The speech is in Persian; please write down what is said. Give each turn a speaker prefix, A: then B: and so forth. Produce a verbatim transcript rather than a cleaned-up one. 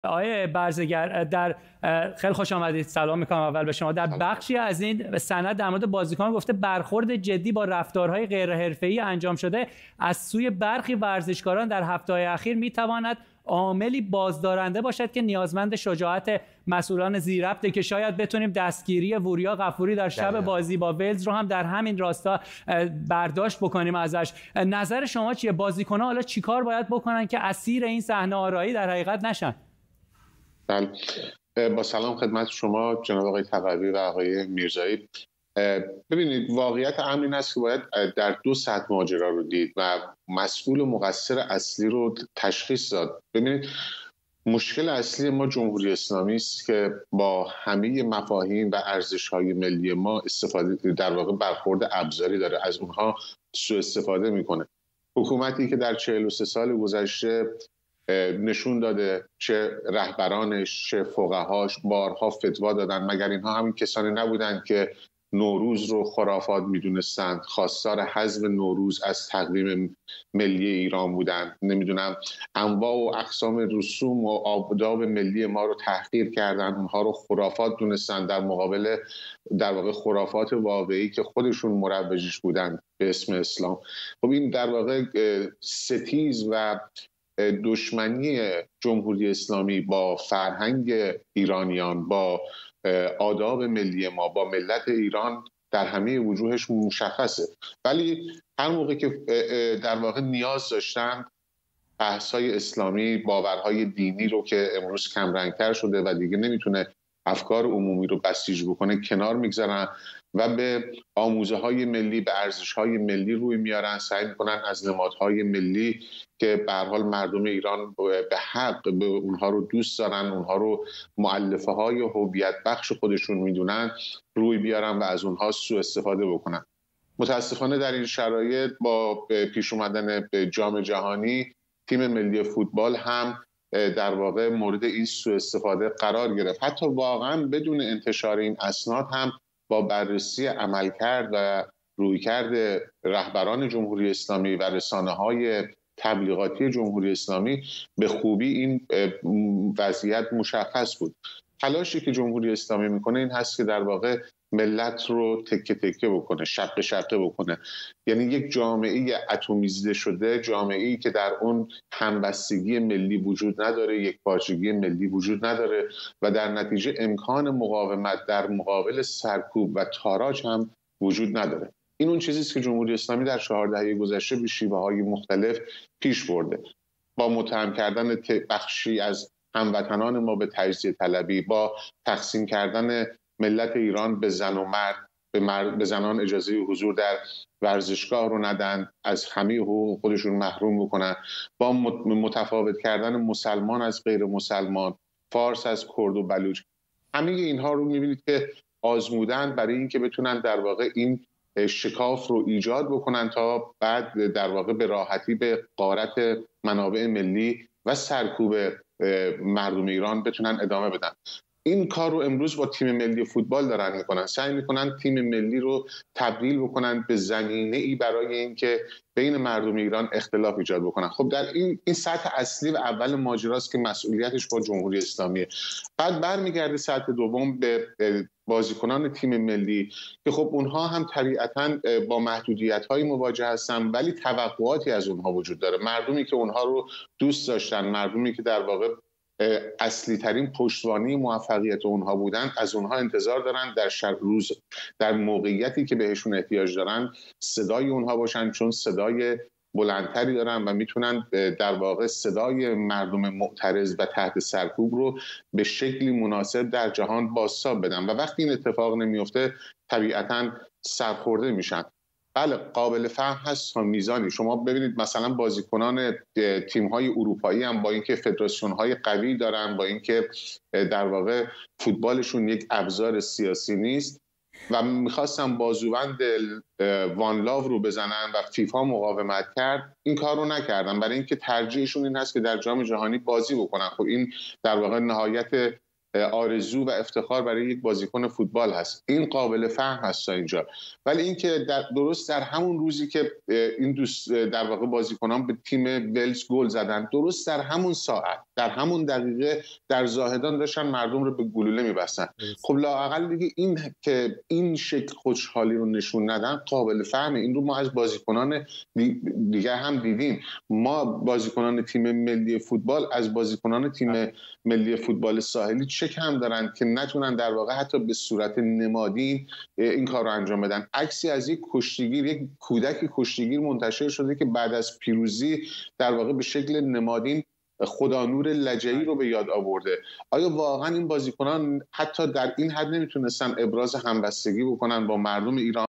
A: آقای برزگر، در خیلی خوش آمدید. سلام میکنم اول به شما. در بخشی از این سند در مورد بازیکن گفته برخورد جدی با رفتارهای غیر حرفه‌ای انجام شده از سوی برخی ورزشکاران در هفته‌های اخیر میتواند عاملی بازدارنده باشد که نیازمند شجاعت مسئولان ذی‌ربطه که شاید بتونیم دستگیری وریا غفوری در شب بازی با ولز رو هم در همین راستا برداشت بکنیم ازش. نظر شما چیه؟ بازیکن‌ها حالا چیکار باید بکنن که اسیر این صحنه آرایی در حقیقت نشن؟
B: با سلام خدمت شما جناب آقای تقوی و آقای میرزایی. ببینید، واقعیت امر این است که باید در دو سطح ماجرا رو دید و مسئول و مقصر اصلی رو تشخیص داد. ببینید، مشکل اصلی ما جمهوری اسلامی است که با همه مفاهیم و ارزش‌های ملی ما استفاده، در واقع برخورد ابزاری داره، از اونها سوء استفاده میکنه. حکومتی که در چهل و سه سال گذشته نشون داده چه رهبرانش چه فقهاش بارها فتوا دادن، مگر اینها همین کسانی نبودند که نوروز رو خرافات میدونستند، خواستار حذف نوروز از تقویم ملی ایران بودند، نمیدونم انواع و اقسام رسوم و آداب ملی ما رو تحقیر کردند، اونها رو خرافات دونستند در مقابل در واقع خرافات واقعی که خودشون مروجش بودند به اسم اسلام. خب این در واقع ستیز و دشمنی جمهوری اسلامی با فرهنگ ایرانیان، با آداب ملی ما، با ملت ایران در همه وجوهش مشخصه. ولی هر موقع که در واقع نیاز داشتن بحث‌های اسلامی، باورهای دینی رو که امروز کم رنگ‌تر شده و دیگه نمیتونه افکار عمومی رو بسیج بکنه کنار میگذارن و به آموزه‌های ملی، به ارزش‌های ملی روی میارن، سعی میکنن از نمادهای ملی که به هر حال مردم ایران به حق به اونها رو دوست دارن، اونها رو مؤلفه‌های هویت بخش خودشون میدونن، روی بیارن و از اونها سوء استفاده بکنن. متاسفانه در این شرایط با پیش اومدن جام جهانی، تیم ملی فوتبال هم در واقع مورد این سوء استفاده قرار گرفت. حتی واقعا بدون انتشار این اسناد هم با بررسی عملکرد و رویکرد رهبران جمهوری اسلامی و رسانه‌های تبلیغاتی جمهوری اسلامی به خوبی این وضعیت مشخص بود. تلاشی که جمهوری اسلامی میکنه این هست که در واقع ملت رو تکه تکه بکنه، شقه شقه بکنه. یعنی یک جامعه اتمیزیده شده، جامعه‌ای که در اون همبستگی ملی وجود نداره، یک پارچگی ملی وجود نداره و در نتیجه امکان مقاومت در مقابل سرکوب و تاراج هم وجود نداره. این اون چیزی است که جمهوری اسلامی در چهار دهه گذشته به شیوه‌های مختلف پیش برده، با متهم کردن بخشی از هموطنان ما به تجزیه طلبی، با تقسیم کردن ملت ایران به زن و مرد، به, مرد، به زنان اجازه حضور در ورزشگاه رو ندن، از همه حقوق خودشون محروم بکنن، با متفاوت کردن مسلمان از غیر مسلمان، فارس از کرد و بلوچ. همه اینها رو می‌بینید که آزمودن برای اینکه بتونن در واقع این شکاف رو ایجاد بکنن تا بعد در واقع به راحتی به غارت منابع ملی و سرکوب مردم ایران بتونن ادامه بدن. این کار رو امروز با تیم ملی فوتبال دارن میکنن، سعی میکنن تیم ملی رو تبدیل بکنن به زمینه‌ای برای اینکه بین مردم ایران اختلاف ایجاد بکنن. خب در این این سطح اصلی و اول ماجراست که مسئولیتش با جمهوری اسلامیه. بعد برمیگرده سطح دوم به بازیکنان تیم ملی که خب اونها هم طبیعتاً با محدودیت‌های مواجه هستن، ولی توقعاتی از اونها وجود داره. مردمی که اونها رو دوست داشتن، مردمی که در واقع اصلی ترین پشتوانه موفقیت اونها بودن، از اونها انتظار دارن در شب روز، در موقعیتی که بهشون احتیاج دارن، صدای اونها باشن، چون صدای بلندتری دارن و میتونن در واقع صدای مردم معترض و تحت سرکوب رو به شکلی مناسب در جهان بازتاب بدن و وقتی این اتفاق نمیفته طبیعتاً سرخورده میشن. بله، قابل فهم هست تا میزانی. شما ببینید مثلا بازیکنان تیم‌های اروپایی هم با اینکه فدراسیون‌های قوی دارن، با اینکه در واقع فوتبالشون یک ابزار سیاسی نیست و میخواستن بازوبند وان لاو رو بزنن و فیفا مقاومت کرد، این کار رو نکردن برای اینکه ترجیحشون این هست که در جام جهانی بازی بکنن. خب این در واقع نهایت آرزو و افتخار برای یک بازیکن فوتبال هست. این قابل فهم هست تا اینجا. ولی اینکه در درست در همون روزی که این دوست در واقع بازیکنان به تیم ولز گل زدن، درست در همون ساعت، در همون دقیقه در زاهدان داشتن مردم رو به گلوله می‌بستن. خب لااقل دیگه این که این شکل خوشحالی رو نشون ندن قابل فهمه. این رو ما از بازیکنان دیگه هم دیدیم. ما بازیکنان تیم ملی فوتبال از بازیکنان تیم ملی فوتبال ساحلی چه کم دارن که نتونن در واقع حتی به صورت نمادین این کار رو انجام بدن. عکسی از یک کشتیگیر، یک کودک کشتیگیر منتشر شده که بعد از پیروزی در واقع به شکل نمادین خدانور لجعی رو به یاد آورده. آیا واقعا این بازیکنان حتی در این حد نمیتونستن ابراز همبستگی بکنن با مردم ایران؟